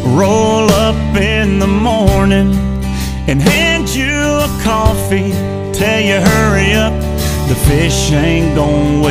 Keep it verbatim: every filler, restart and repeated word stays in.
roll up in the morning and hand you a coffee, tell you hurry up, the fish ain't gonna